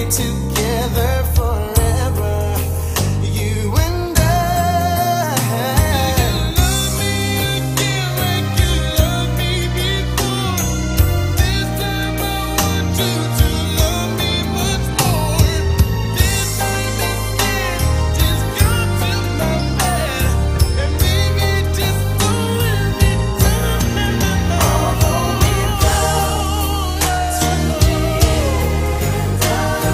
together forever, you and I. You love me again like you loved me before. This time I want you to love me much more. This time instead, just come to my bed and baby, just go and be done. Although we go to the end of the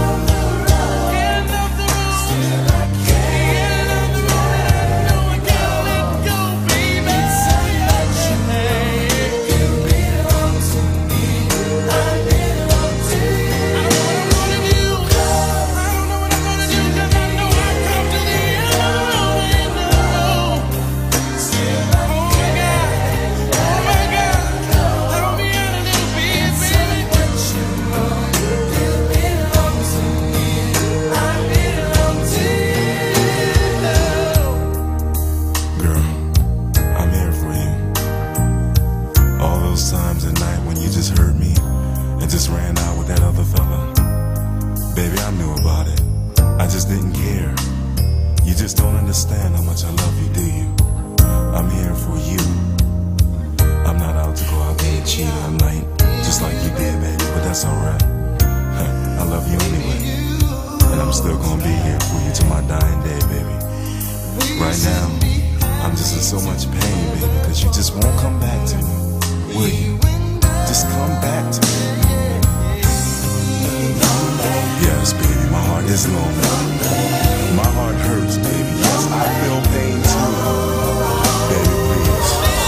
road, still I can't let go, baby. It's such a name. You belong to me, I belong to you. I don't know what I'm gonna do. I don't know what I'm gonna do, 'cause I know I come to the end of the road. Still I can't, oh my God, let me out of this bitch, baby. What you want, you belong to me, I belong to you. Girl, I'm here for you. All those times at night when you just hurt me and just ran out with that other fella. Baby, I knew about it. I just didn't care. You just don't understand how much I love you, do you? I'm here for you. I'm not out to go out there and cheat all night, just like you did, baby, but that's alright. I love you anyway. And I'm still gonna be here for you till my dying day, baby. Right now, I'm just in so much pain, baby, because you just won't come back to me. Will you? Just come back to me. Yes, baby, my heart is lonely. My heart hurts, baby. Yes, I feel pain too. Baby, please.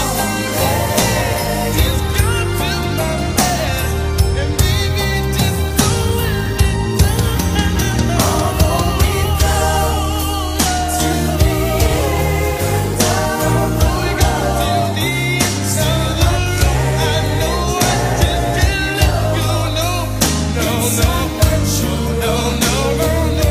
Just come to my bed and baby, just go and be done. Although we go to the end of the road, still I know I just can't let go. No, no, no, no, no, no, no.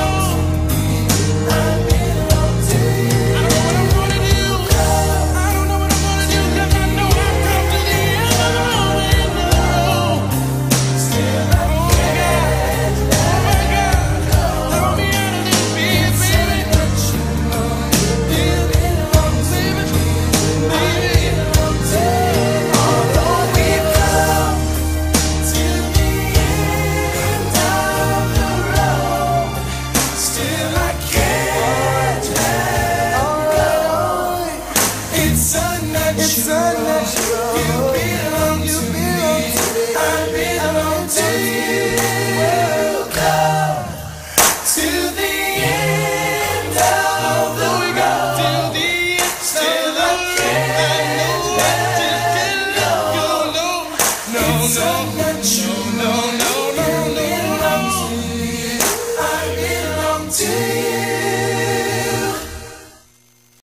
I belong to you. I don't know what I'm gonna do. I don't know what I'm gonna do, 'cause I know I come to the end of the road. Still I can't, oh my God, throw me out of this bitch, baby. What you want, you belong to me, I belong to you. Although we come to the end of the road, still I can't let go. It's unnatural. You belong to me, I belong to you. Come to the end of the road. Still I can't let go. No, no, no.